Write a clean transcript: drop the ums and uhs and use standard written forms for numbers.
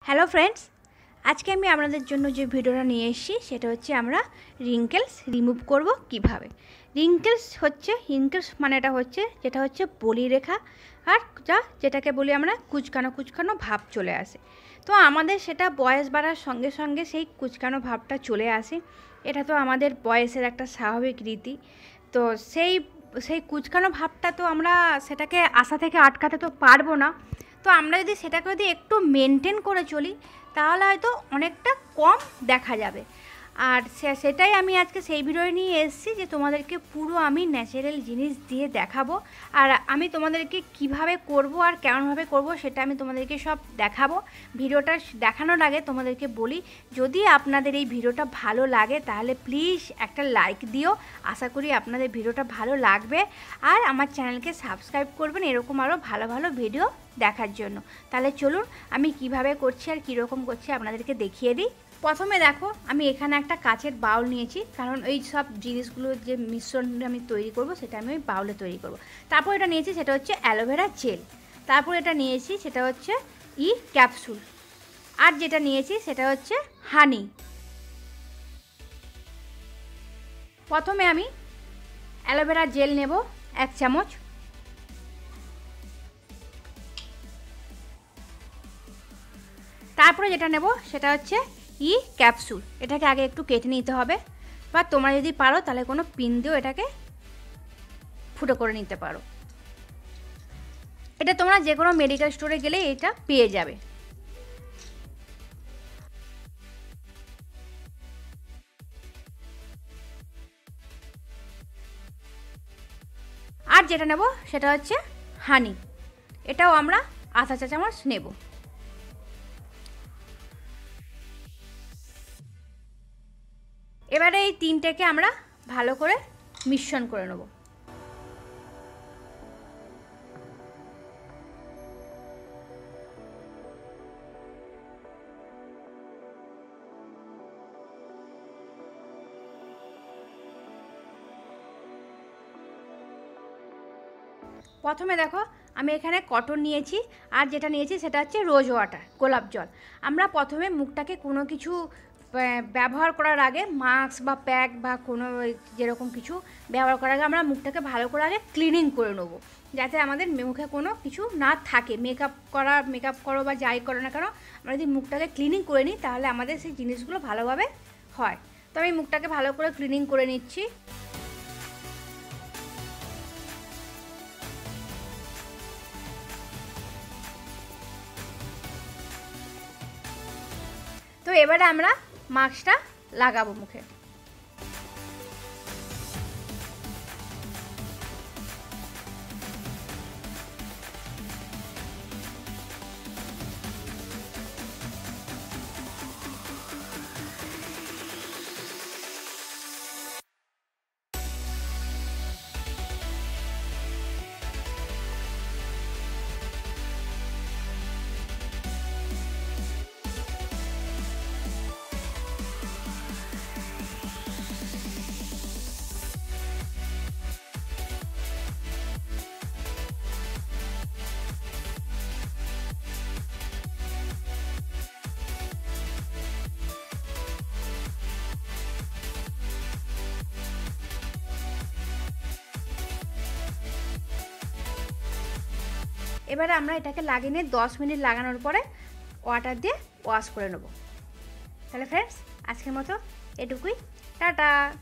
Hello friends, আজকে আমি আপনাদের জন্য যে ভিডিওটা নিয়ে এসেছি সেটা হচ্ছে আমরা রিঙ্কেলস রিমুভ করব কিভাবে। রিঙ্কেলস মানেটা হচ্ছে যেটা হচ্ছে বলিরেখা, আর যেটাকে বলি আমরা কুচকানো কুচকানো ভাব চলে আসে। তো আমাদের সেটা বয়স বাড়ার সঙ্গে সঙ্গে সেই কুচকানো ভাবটা চলে আসে। এটা তো আমাদের বয়সের একটা স্বাভাবিক রীতি। তো সেই কুচকানো ভাবটা তো আমরা সেটাকে আসা থেকে আটকাতে তো পারবো না। তো আমরা যদি সেটাকে একটু মেনটেন করে চলি তাহলে হয়তো অনেকটা কম দেখা যাবে। আর সেটাই আমি আজকে সেই ভিডিও নিয়ে এসেছি যে তোমাদেরকে পুরো আমি ন্যাচারাল জিনিস দিয়ে দেখাবো। আর আমি তোমাদেরকে কিভাবে করব আর কেমনভাবে করব সেটা আমি তোমাদেরকে সব দেখাবো। ভিডিওটা দেখানোর আগে তোমাদেরকে বলি, যদি আপনাদের এই ভিডিওটা ভালো লাগে তাহলে প্লিজ একটা লাইক দিও। আশা করি আপনাদের ভিডিওটা ভালো লাগবে। আর আমার চ্যানেলকে সাবস্ক্রাইব করবেন এরকম আরও ভালো ভালো ভিডিও দেখার জন্য। তাহলে চলুন আমি কিভাবে করছি আর কীরকম করছি আপনাদেরকে দেখিয়ে দিই। প্রথমে দেখো, আমি এখানে একটা কাচের বাউল নিয়েছি, কারণ এই সব জিনিসগুলো যে মিশ্রণ আমি তৈরি করব সেটা আমি ওই বাউলে তৈরি করব। তারপর এটা নিয়েছি সেটা হচ্ছে অ্যালোভেরা জেল। তারপর এটা নিয়েছি সেটা হচ্ছে ক্যাপসুল। আর যেটা নিয়েছি সেটা হচ্ছে হানি। প্রথমে আমি অ্যালোভেরা জেল নেব 1 চামচ। তারপরে যেটা নেব সেটা হচ্ছে ক্যাপসুল। এটাকে আগে একটু কেটে নিতে হবে, বা তোমরা যদি পারো তাহলে কোনো পিন দিয়েও এটাকে ফুটো করে নিতে পারো। এটা তোমরা যে কোনো মেডিকেল স্টোরে গেলে এটা পেয়ে যাবে। আর যেটা নেব সেটা হচ্ছে হানি। এটাও আমরা আধা চা চামচ নেব। এবারে এই তিনটেকে আমরা ভালো করে মিশ্রণ করে নেব। প্রথমে দেখো, আমি এখানে কটন নিয়েছি, আর যেটা নিয়েছি সেটা হচ্ছে রোজ ওয়াটার, গোলাপ জল। আমরা প্রথমে মুখটাকে কোনো কিছু ব্যবহার করার আগে, মাস্ক বা প্যাক বা কোনো যেরকম কিছু ব্যবহার করার আগে আমরা মুখটাকে ভালো করে আগে ক্লিনিং করে নেবো, যাতে আমাদের মুখে কোনো কিছু না থাকে। মেকআপ করো বা যাই করো না কেন, আমরা যদি মুখটাকে ক্লিনিং করে নিই তাহলে আমাদের সেই জিনিসগুলো ভালোভাবে হয়। তো আমি মুখটাকে ভালো করে ক্লিনিং করে নিচ্ছি। তো এবারে আমরা মাস্কটা লাগাবো মুখে। এবারে আমরা এটাকে লাগিয়ে নিয়ে 10 মিনিট লাগানোর পরে ওয়াটার দিয়ে ওয়াশ করে নেব। তাহলে ফ্রেন্ডস, আজকের মতো এটুকুই। টাটা।